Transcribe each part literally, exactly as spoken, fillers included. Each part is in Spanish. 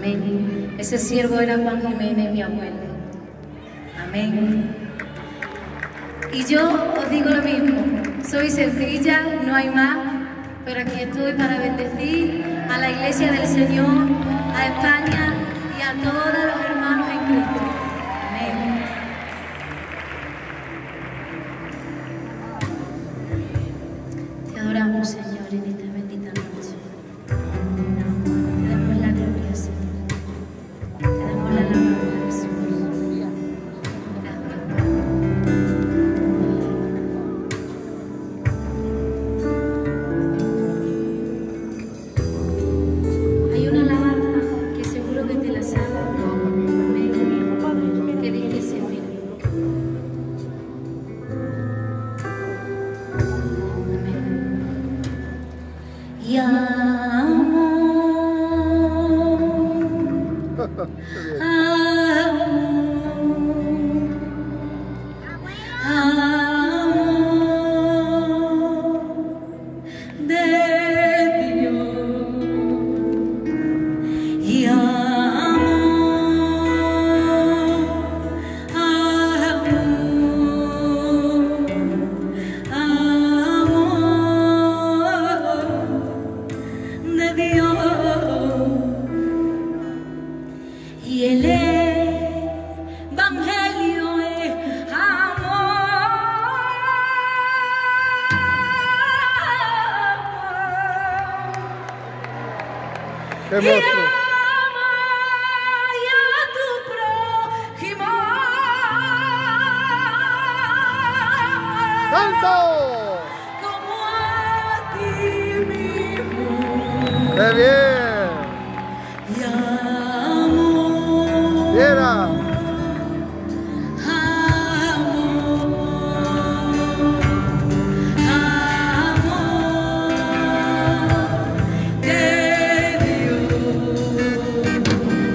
Amén. Ese siervo era Juan Jiménez, mi abuelo. Amén. Y yo os digo lo mismo, soy sencilla, no hay más, pero aquí estoy para bendecir a la Iglesia del Señor, a España y a todos los hermanos en Cristo. Amén. Te adoramos, Señor, en esta bendita noche. Te damos la gloria, Señor. Te damos la alabanza, Jesús. Hay una alabanza que seguro que te la sabes. Amén. Que dice así, mira. Y amo, amo, amo de Dios y amo, amo, amo de Dios y el Evangelio es amor. ¡Qué Y hermoso! ama y a tu prójimo ¡Santo! como a ti mismo. ¡Qué bien! Y amo, ¡Viera! amo, amo de Dios.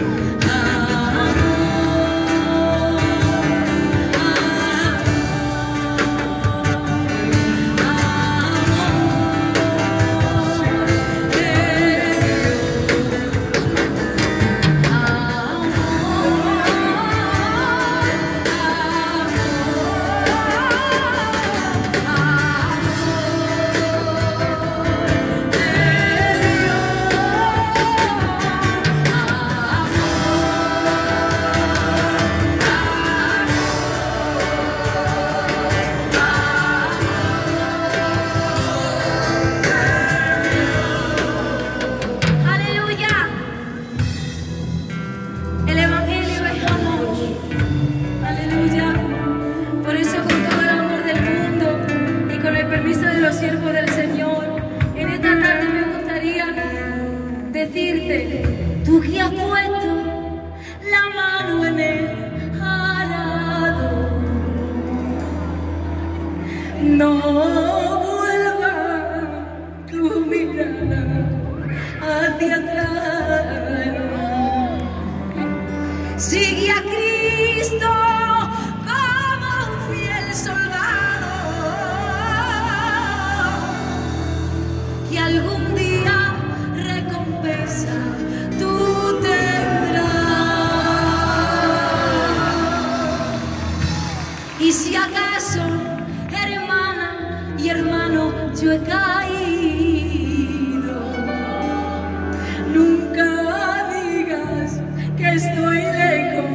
Aleluya. El Evangelio es amor. Aleluya. Por eso, con todo el amor del mundo y con el permiso de los siervos del Señor, en esta tarde me gustaría decirte, tú que has puesto la mano en el arado, no vuelva tu mirada hacia atrás. Sigue a Cristo como un fiel soldado, que algún día recompensa tú tendrás. Y si acaso, hermana y hermano, yo he caído, nunca digas que estoy lejos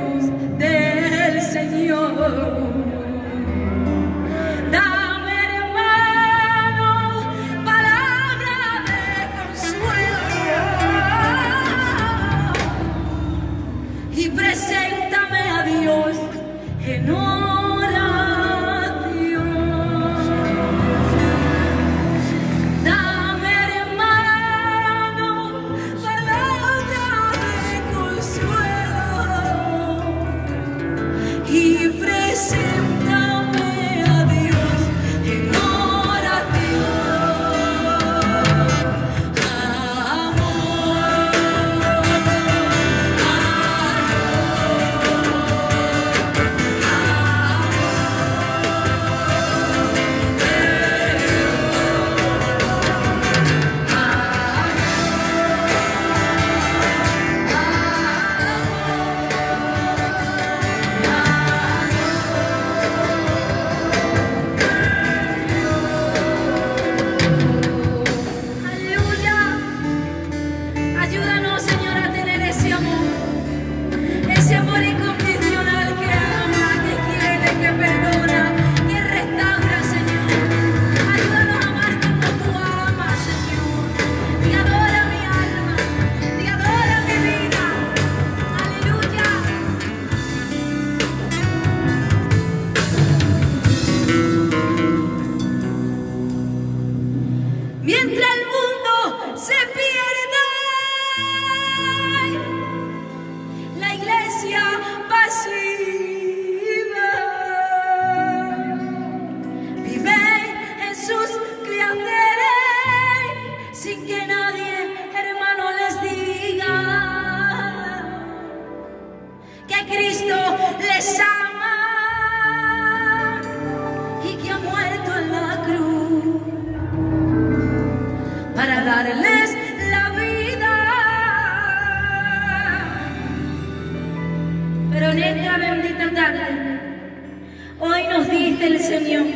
esta tarde, hoy nos dice el Señor: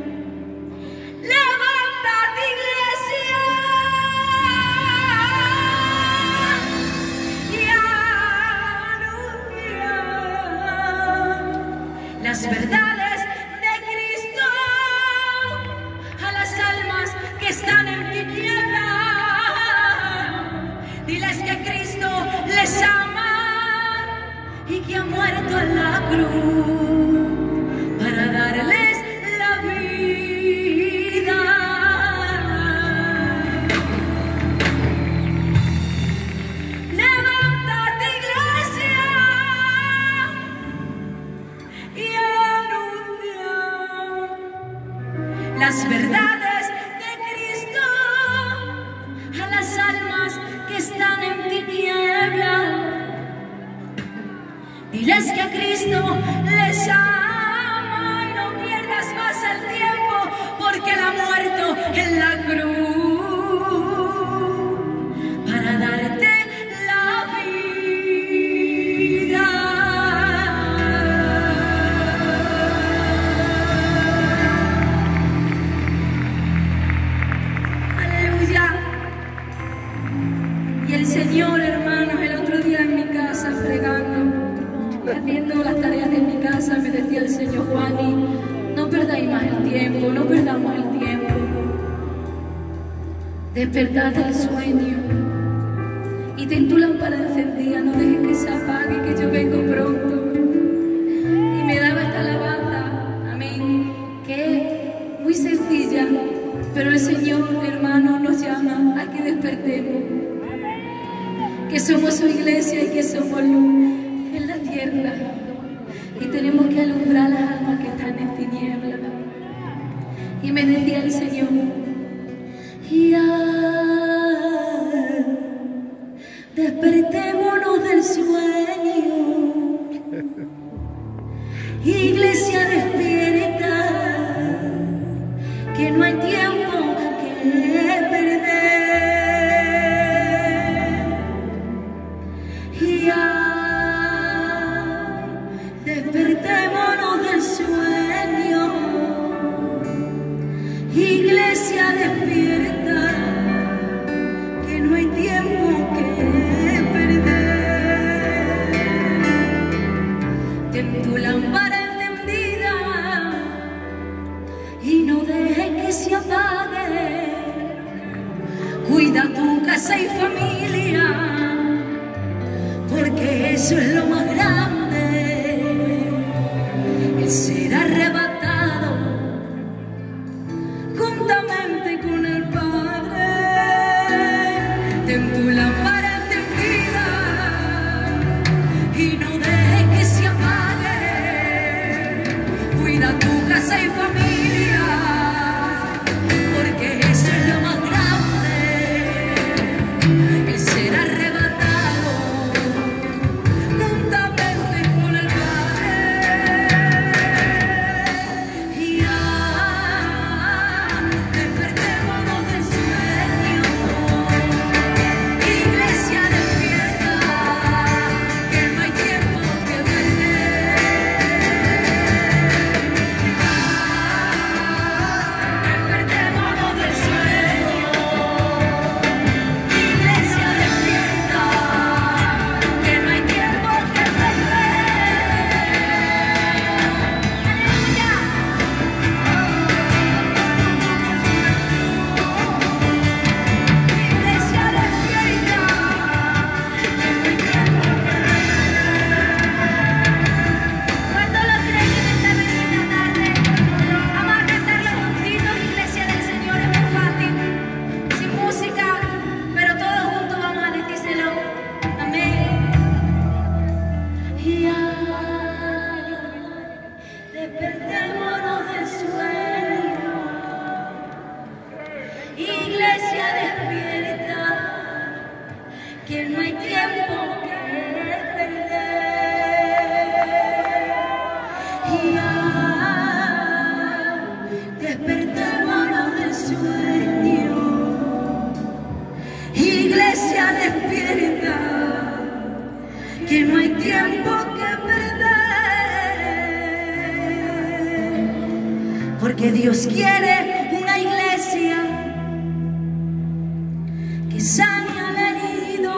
levántate, iglesia, y anuncia las verdades de Cristo a las almas que están en tinieblas. Diles que Cristo les ama y que ha muerto en la cruz para darles la vida. Levántate, iglesia, y anuncia las verdades de Cristo a las almas que están en tinieblas. Diles que Cristo les ama y no pierdas más el tiempo, porque Él ha muerto en la cruz para darte la vida. Aleluya. Y el Señor, hermanos, el otro día en mi casa fregando, haciendo las tareas de mi casa, me decía el Señor: Juani, no perdáis más el tiempo, no perdamos el tiempo. Despertad del sueño y ten tu lámpara encendida, no dejes que se apague, que yo vengo pronto. Y me daba esta alabanza, amén, que es muy sencilla, pero el Señor, hermano, nos llama a que despertemos, que somos su iglesia y que somos luz en la tierra, y tenemos que alumbrar las almas que están en tinieblas. Y me decía el Señor: ya despertémonos del sueño, iglesia despierta, que no hay tiempo que perder. Ya despertémonos del sueño, iglesia despierta, que no hay tiempo que perder. Ten tu lámpara encendida y no dejes que se apague. Cuida tu casa y familia, porque eso es lo más grande. El ser arrebatado juntamente con el Padre. Ten tu lámpara encendida y no dejes que se apague. Cuida tu casa y familia, porque eso es lo más grande. El ser arrebatado juntamente con el Padre. Y ya despertémonos del sueño, iglesia despierta, que no hay tiempo que perder. Despertémonos del sueño, iglesia despierta, que no hay tiempo que ¿cuánto lo creen en esta bendita tarde? Vamos a cantarlo juntitos, iglesia del Señor, es muy fácil, sin música, pero todos juntos vamos a decírselo. Amén. Y ya despertémonos del sueño, iglesia despierta, que no hay tiempo que perder. Y ya despertémonos del sueño, iglesia despierta, que no hay tiempo que perder. Porque Dios quiere una iglesia que sane al herido,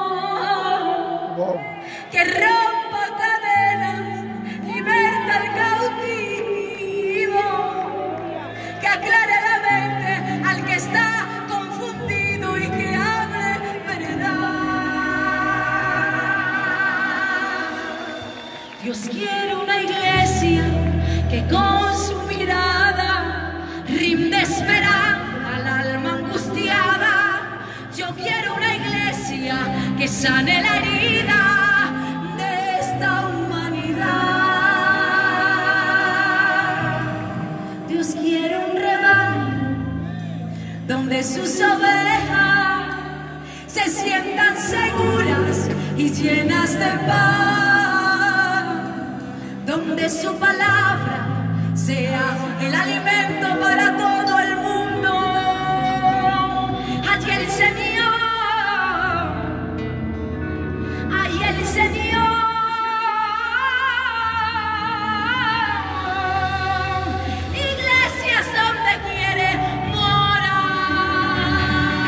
que rompa cadenas, liberta al cautivo, que aclare la mente al que está confundido y que hable verdad. Dios quiere una iglesia que con su mirada rinde esperanza al alma angustiada. Yo quiero una iglesia que sane la herida de esta humanidad. Dios quiere un rebaño donde sus ovejas se sientan seguras y llenas de paz, donde su palabra sea el alimento para todo el mundo. Allí el Señor, allí el Señor, iglesias donde quiere morar.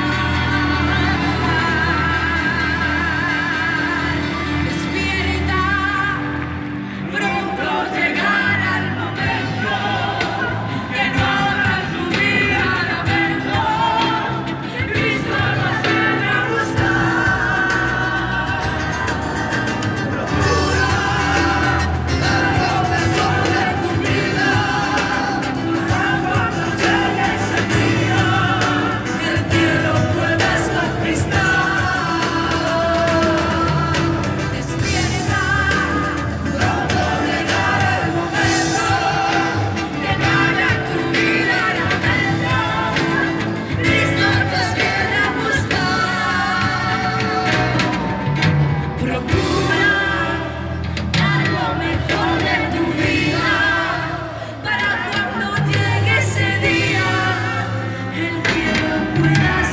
Despierta, pronto llegará el momento que no habrá su vida lamento, que Cristo nos viene a buscar. Procura dar lo mejor de tu vida para cuando llegue ese día el cielo puedas conquistar. Despierta, pronto llegará el momento que nada en tu vida lamento, Cristo nos viene a buscar. Procura dar lo mejor de tu vida para cuando llegue ese día el cielo puedas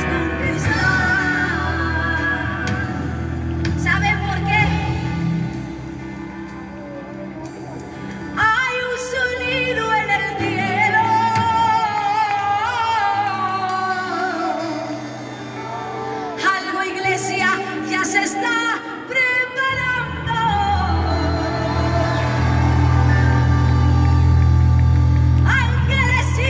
conquistar. ¿Saben por qué? Hay un sonido en el cielo, algo, iglesia, ya se está preparando. Ángeles y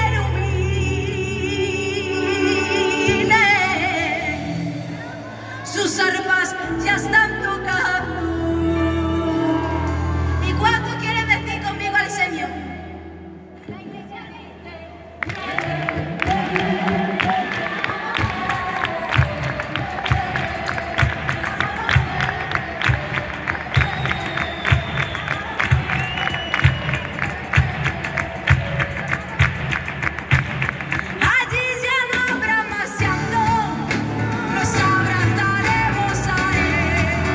querubines, sus arpas ya están tocando. ¿Y cuánto quieren decir conmigo al Señor? La iglesia dice. Allí ya no habrá más llanto, nos abrazaremos a Él.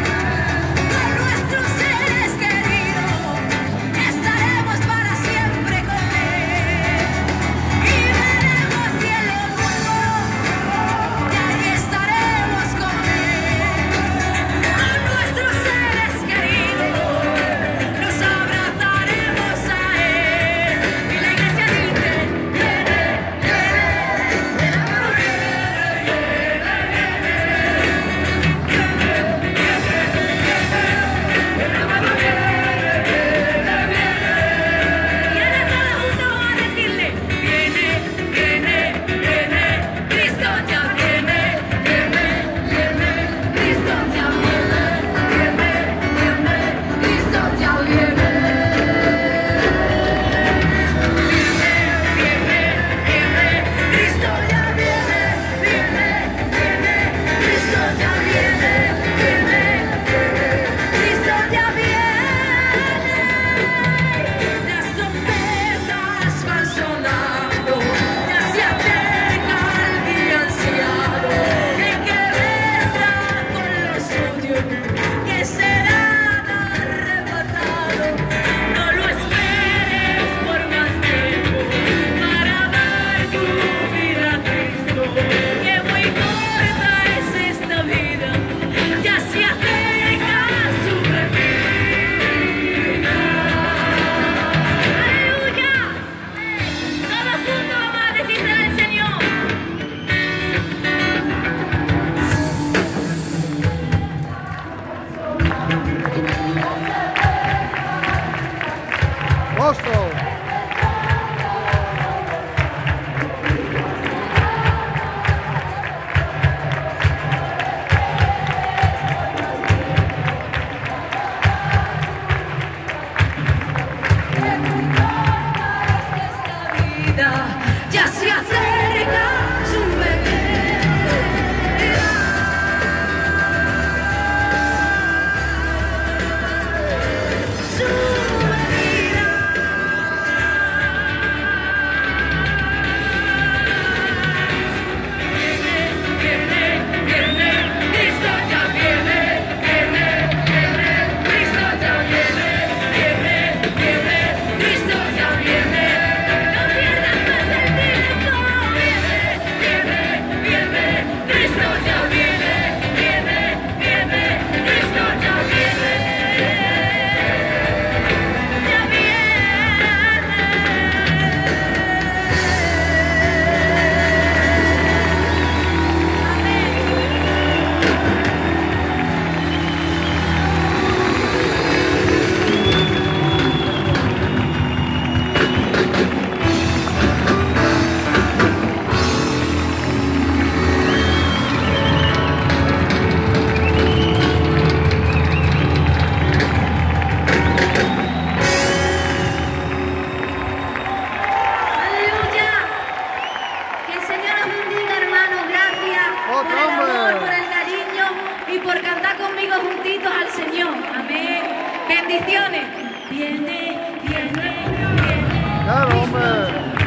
conmigo juntitos al Señor. Amén. Bendiciones. Viene, viene, viene. Claro, hombre.